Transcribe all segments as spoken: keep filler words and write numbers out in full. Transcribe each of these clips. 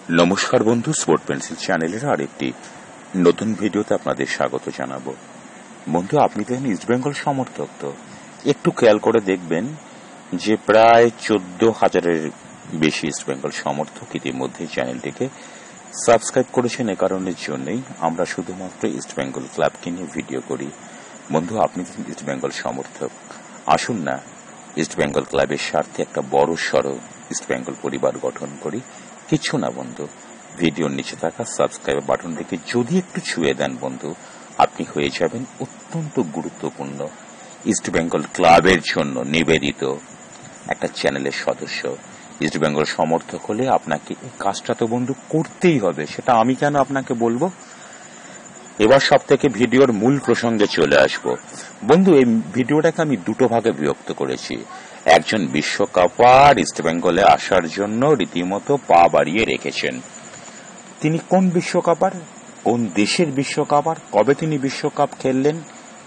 নমস্কার বন্ধু, sport pencil চ্যানেলের আরেকটি নতুন ভিডিওতে আপনাদের স্বাগত জানাবো। বন্ধু, আপনি তো ইস্ট বেঙ্গল সমর্থক, তো একটু খেয়াল করে দেখবেন যে প্রায় চোদ্দ হাজারের বেশি ইস্ট বেঙ্গল সমর্থক ইতিমধ্যে চ্যানেলটিকে সাবস্ক্রাইব করেছেন। এ কারণের জন্যই আমরা শুধুমাত্র ইস্ট বেঙ্গল ক্লাবকে নিয়ে ভিডিও করি। বন্ধু, আপনি তো ইস্ট বেঙ্গল সমর্থক, আসুন না ইস্ট বেঙ্গল ক্লাবের স্বার্থে একটা বড় সড়ো ইস্ট বেঙ্গল পরিবার গঠন করি। কিছু না বন্ধু, ভিডিওর নিচে থাকা সাবস্ক্রাইব বাটনটিকে যদি একটু ছুঁয়ে দেন বন্ধু, আপনি হয়ে যাবেন অত্যন্ত গুরুত্বপূর্ণ ইস্ট বেঙ্গল ক্লাবের জন্য নিবেদিত একটা চ্যানেলের সদস্য। ইস্ট বেঙ্গল সমর্থক হলে আপনাকে এই কাজটা তো বন্ধু করতেই হবে, সেটা আমি কেন আপনাকে বলবো। এবার সব থেকে ভিডিওর মূল প্রসঙ্গে চলে আসবো। বন্ধু, এই ভিডিওটাকে আমি দুটো ভাগে বিভক্ত করেছি। একজন বিশ্বকাপার ইস্ট বেঙ্গলে আসার জন্য রীতিমতো পা বাড়িয়ে রেখেছেন। তিনি কোন বিশ্বকাপার, কোন দেশের বিশ্বকাপার, কবে তিনি বিশ্বকাপ খেললেন,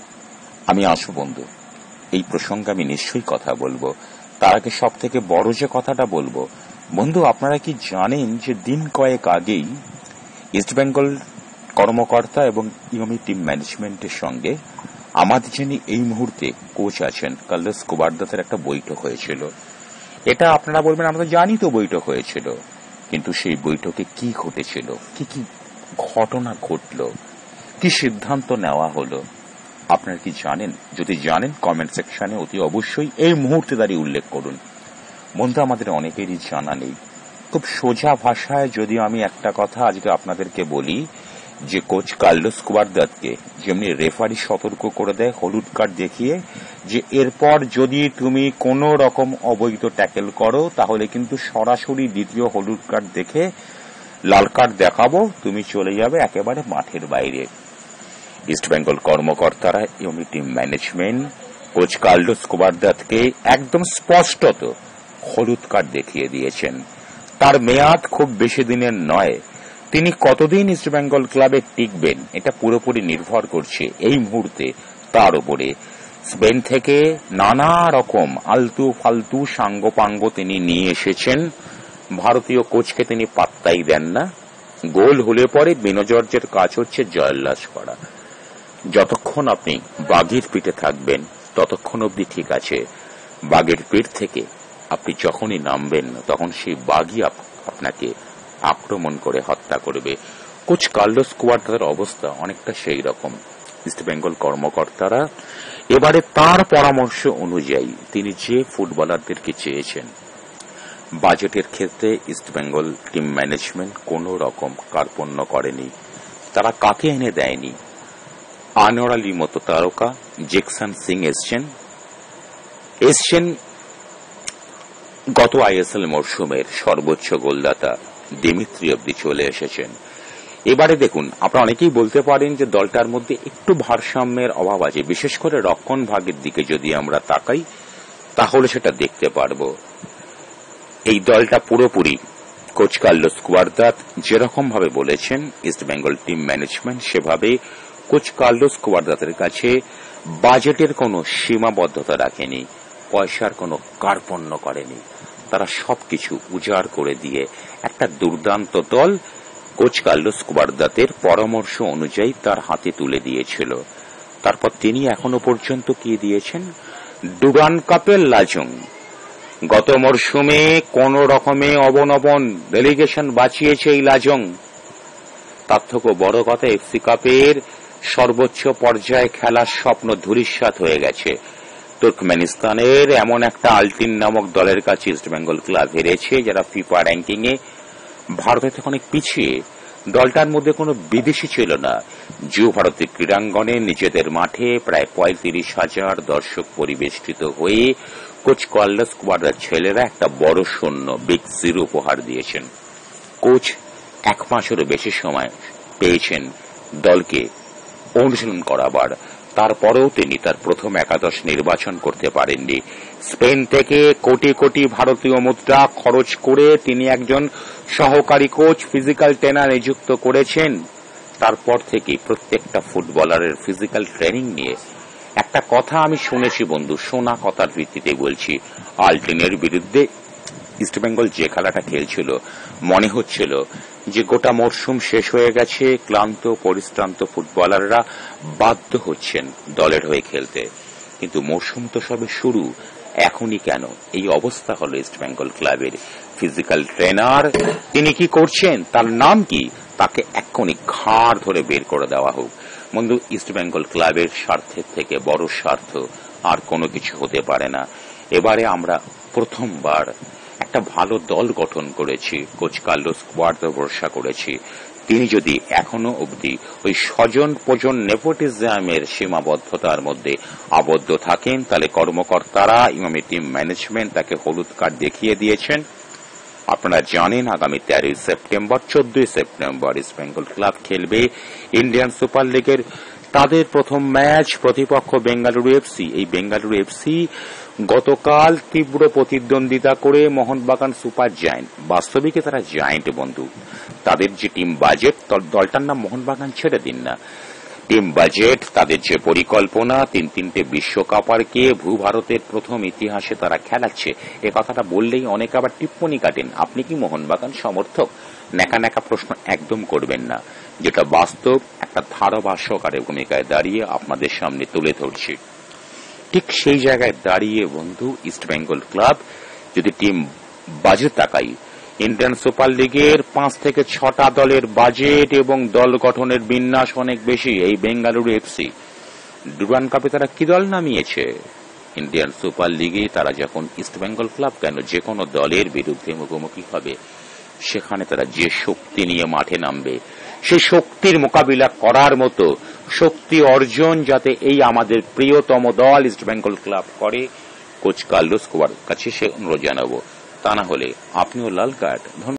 আমি আসবো বন্ধু, এই প্রসঙ্গে আমি নিশ্চয়ই কথা বলবো। তার আগে সব থেকে বড় যে কথাটা বলবো, বন্ধু আপনারা কি জানেন যে দিন কয়েক আগেই ইস্ট বেঙ্গল কর্মকর্তা এবং ইয়মি টিম ম্যানেজমেন্টের সঙ্গে আমাদের যিনি এই মুহূর্তে কোচ আছেন কার্লোস কুবারদাতের একটা বৈঠক হয়েছিল। এটা আপনারা বলবেন আমরা জানি তো বৈঠক হয়েছিল, কিন্তু সেই বৈঠকে কি ঘটেছিল, কি কি ঘটনা ঘটল, কি সিদ্ধান্ত নেওয়া হলো, আপনারা কি জানেন? যদি জানেন কমেন্ট সেকশনে অতি অবশ্যই এই মুহূর্তে দাঁড়িয়ে উল্লেখ করুন। বন্ধু, আমাদের অনেকেরই জানা নেই। খুব সোজা ভাষায় যদি আমি একটা কথা আজকে আপনাদেরকে বলি, যে কোচ কার্লোস কুবারদাতকে যেমনি রেফারি সতর্ক করে দেয় হলুদ কার্ড দেখিয়ে, যে এরপর যদি তুমি কোন রকম অবৈধ ট্যাকেল করো তাহলে কিন্তু সরাসরি দ্বিতীয় হলুদ কার্ড দেখে লাল কার্ড দেখাবো, তুমি চলে যাবে একেবারে মাঠের বাইরে। ইস্ট বেঙ্গল কর্মকর্তারা ইয়মি টিম ম্যানেজমেন্ট কোচ কার্লোস কুবারদাতকে একদম স্পষ্টত হলুদ কার্ড দেখিয়ে দিয়েছেন। তার মেয়াদ খুব বেশি দিনের নয়। তিনি কতদিন ইস্ট বেঙ্গল ক্লাবে টিকবেন এটা পুরোপুরি নির্ভর করছে এই মুহূর্তে তার উপরে। স্পেন থেকে নানা রকম আলতু ফালতু সাঙ্গপাঙ্গ তিনি নিয়ে এসেছেন। ভারতীয় কোচকে তিনি পাত্তাই দেন না। গোল হলে পরে বিনোজর্জের কাজ হচ্ছে জয়োল্লাস করা। যতক্ষণ আপনি বাঘের পিঠে থাকবেন ততক্ষণ অব্দি ঠিক আছে। বাঘের পিঠ থেকে আপনি যখনই নামবেন তখন সেই বাঘই আপনাকে আক্রমণ করে হত্যা করবে। কোচ কার্লোস কুবারদাতের অবস্থা অনেকটা সেই রকম। ইস্ট বেঙ্গল কর্মকর্তারা এবারে তার পরামর্শ অনুযায়ী তিনি যে ফুটবলারদেরকে চেয়েছেন, বাজেটের ক্ষেত্রে ইস্ট বেঙ্গল টিম ম্যানেজমেন্ট কোন রকম কার্পণ্য করেনি। তারা কাকে এনে দেয়নি? আনোয়ার আলীর মতো তারকা, জ্যাকসন সিং এসছেন এসছেন গত আইএসএল মরশুমের সর্বোচ্চ গোলদাতা দিমিত্রি অব্দি চলে এসেছেন। এবারে দেখুন, আপনারা অনেকেই বলতে পারেন যে দলটার মধ্যে একটু ভারসাম্যের অভাব আছে, বিশেষ করে রক্ষণ ভাগের দিকে যদি আমরা তাকাই তাহলে সেটা দেখতে পারব। এই দলটা পুরোপুরি কোচ কার্লোস কুবারদাত যেরকম ভাবে বলেছেন ইস্ট বেঙ্গল টিম ম্যানেজমেন্ট সেভাবে কোচ কার্লোস কুবারদাতের কাছে বাজেটের কোনো সীমাবদ্ধতা রাখেনি, পয়সার কোনো কার্পণ্য করেনি। তারা সবকিছু উজাড় করে দিয়ে একটা দুর্দান্ত দল কোচ কার্লোস কুবারদাতের পরামর্শ অনুযায়ী তার হাতে তুলে দিয়েছিল। তারপর তিনি এখনো পর্যন্ত কি দিয়েছেন? ডুরান কাপের লাজং। গত মরশুমে কোন রকমে অবনবন রেলিগেশন বাঁচিয়েছে এই লাজং। তার থেকে বড় কথা, এফসি কাপের সর্বোচ্চ পর্যায়ে খেলার স্বপ্ন ধূলিসাৎ হয়ে গেছে। তুর্কমেনিস্তানের এমন একটা আলটিন নামক দলের কাছে ইস্ট বেঙ্গল ক্লাব হেরেছে, যারা ফিফা র্যাঙ্কিং এ ভারতের থেকে অনেক পিছিয়ে। দলটার মধ্যে কোনো বিদেশি ছিল না। যুব ভারতী ক্রীড়াঙ্গনে নিজেদের মাঠে প্রায় পঁয়ত্রিশ হাজার দর্শক পরিবেষ্টিত হয়ে কোচ কার্লোস কুবারদাত ছেলেরা একটা বড় শূন্য বিগ জিরো উপহার দিয়েছেন। কোচ এক মাসেরও বেশি সময় পেয়েছেন দলকে অনুশীলন করাবার, তারপরেও তিনি তার প্রথম একাদশ নির্বাচন করতে পারেননি। স্পেন থেকে কোটি কোটি ভারতীয় মুদ্রা খরচ করে তিনি একজন সহকারী কোচ, ফিজিক্যাল ট্রেনার নিযুক্ত করেছেন। তারপর থেকে প্রত্যেকটা ফুটবলারের ফিজিক্যাল ট্রেনিং নিয়ে একটা কথা আমি শুনেছি বন্ধু, শোনা কথার ভিত্তিতে বলছি, আলটিনের বিরুদ্ধে ইস্টবেঙ্গল যে খেলাটা খেলছিল মনে হচ্ছিল যে গোটা মরশুম শেষ হয়ে গেছে, ক্লান্ত পরিশ্রান্ত ফুটবলাররা বাধ্য হচ্ছেন দলের হয়ে খেলতে, কিন্তু মরশুম তো সবে শুরু, এখনই কেন এই অবস্থা হলো ইস্টবেঙ্গল ক্লাবের। ফিজিক্যাল ট্রেনার তিনি কি করছেন, তার নাম কি, তাকে এক্ষুনি ঘাড় ধরে বের করে দেওয়া হোক। বন্ধু, ইস্টবেঙ্গল ক্লাবের স্বার্থের থেকে বড় স্বার্থ আর কোনো কিছু হতে পারে না। এবারে আমরা প্রথমবার একটা ভালো দল গঠন করেছি, কোচ কার্লোস স্কোয়াডে ভরসা করেছি। তিনি যদি এখনো অবধি ওই স্বজন পোজন নেপোটিজমের সীমাবদ্ধতার মধ্যে আবদ্ধ থাকেন, তাহলে কর্মকর্তারা ইমামি টিম ম্যানেজমেন্ট তাকে হলুদ কার্ড দেখিয়ে দিয়েছেন। আপনারা জানেন আগামী তেরোই সেপ্টেম্বর চোদ্দই সেপ্টেম্বর ইস্টবেঙ্গল ক্লাব খেলবে ইন্ডিয়ান সুপার লিগের তাদের প্রথম ম্যাচ, প্রতিপক্ষ বেঙ্গালুরু এফসি। এই বেঙ্গালুরু এফসি গতকাল তীব্র প্রতিদ্বন্দ্বিতা করে মোহনবাগান সুপার জায়ান্ট, বাস্তবিকে তারা জায়ান্ট বন্ধু, তাদের যে টিম বাজেট, দলটার নাম মোহনবাগান ছেড়ে দিন না, টিম বাজেট, তাদের যে পরিকল্পনা, তিন তিনটে বিশ্বকাপারকে ভূ ভারতের প্রথম ইতিহাসে তারা খেলাচ্ছে, এ কথাটা বললেই অনেকে আবার টিপ্পনি কাটেন, আপনি কি মোহনবাগান সমর্থক? ন্যাকা ন্যাকা প্রশ্ন একদম করবেন না, যেটা বাস্তব একটা ধারাভাষ্যকারের ভূমিকায় দাঁড়িয়ে আপনাদের সামনে তুলে ধরছি। ঠিক সেই জায়গায় দাঁড়িয়ে বন্ধু, ইস্টবেঙ্গল ক্লাব যদি টিম বাজেট তাকাই, ইন্ডিয়ান সুপার লিগের পাঁচ থেকে ছটা দলের বাজেট এবং দল গঠনের বিন্যাস অনেক বেশি। এই বেঙ্গালুরু এফসি ডুরান্ড কাপে তারা কি দল নামিয়েছে? ইন্ডিয়ান সুপার লিগে তারা যখন ইস্টবেঙ্গল ক্লাব কেন যে কোনো দলের বিরুদ্ধে মুখোমুখি হবে, সেখানে তারা যে শক্তি নিয়ে মাঠে নামবে, সেই শক্তির মোকাবিলা করার মতো শক্তি অর্জন যাতে এই আমাদের প্রিয়তম দল ইস্টবেঙ্গল ক্লাব করে, কোচ কার্লোস স্কোয়াডের কাছে সে অনুরোধ জানাবো। তা না হলে আপনিও লাল কার্ড।